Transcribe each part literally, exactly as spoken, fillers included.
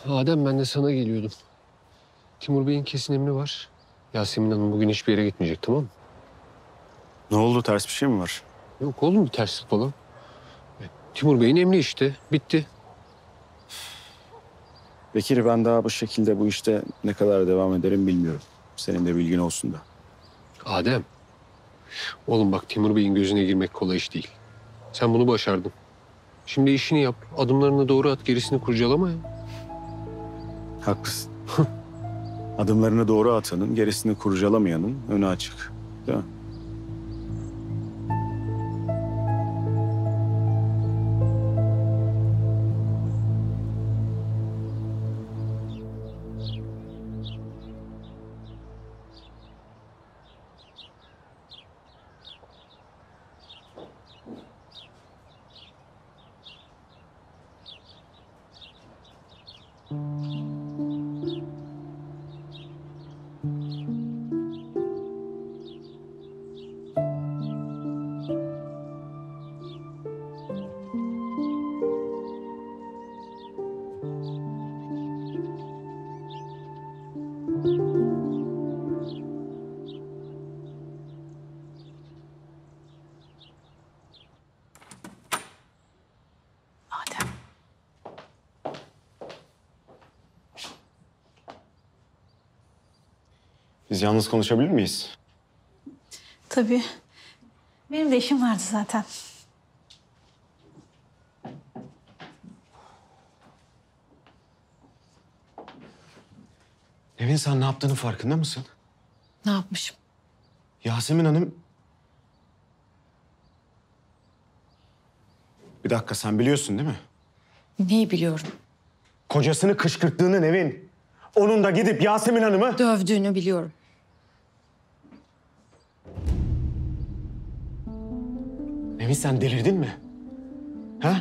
Adem, ben de sana geliyordum. Timur Bey'in kesin emri var. Yasemin Hanım bugün hiçbir yere gitmeyecek, tamam mı? Ne oldu? Ters bir şey mi var? Yok oğlum, bir terslik falan. E, Timur Bey'in emri işte. Bitti. Bekir, ben daha bu şekilde bu işte ne kadar devam ederim bilmiyorum. Senin de bilgin olsun da. Adem. Oğlum bak, Timur Bey'in gözüne girmek kolay iş değil. Sen bunu başardın. Şimdi işini yap. Adımlarını doğru at. Gerisini kurcalama ya. Haklısın. Adımlarını doğru atanın, gerisini kurcalamayanın önü açık. Değil mi? Adem. Biz yalnız konuşabilir miyiz? Tabii. Benim de işim vardı zaten. Nevin, sen ne yaptığının farkında mısın? Ne yapmışım? Yasemin Hanım... Bir dakika, sen biliyorsun değil mi? Neyi biliyorum? Kocasını kışkırttığını Nevin. Onun da gidip Yasemin Hanım'ı... Dövdüğünü biliyorum. Nevin, sen delirdin mi? Ha?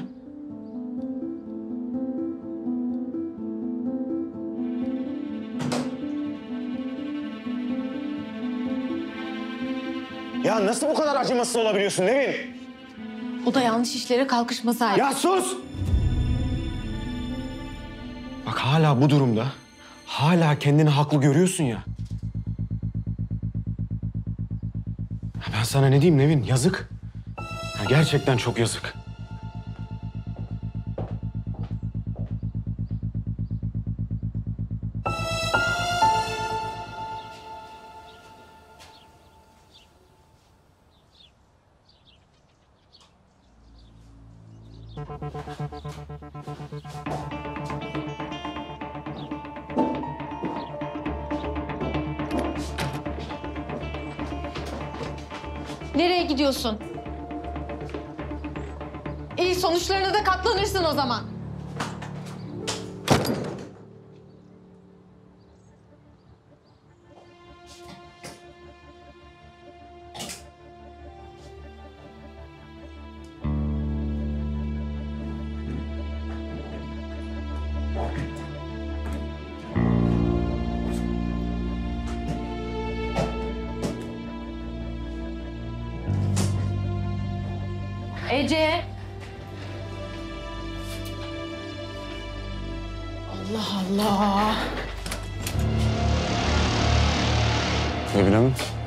Ya nasıl bu kadar acımasız olabiliyorsun Nevin? O da yanlış işlere kalkışmasaydı. Ya sus! Bak, hala bu durumda, hala kendini haklı görüyorsun ya. Ya ben sana ne diyeyim Nevin, yazık. Ya gerçekten çok yazık. Nereye gidiyorsun? İyi, sonuçlarına da katlanırsın o zaman. Ece. Allah Allah. Nevin Hanım.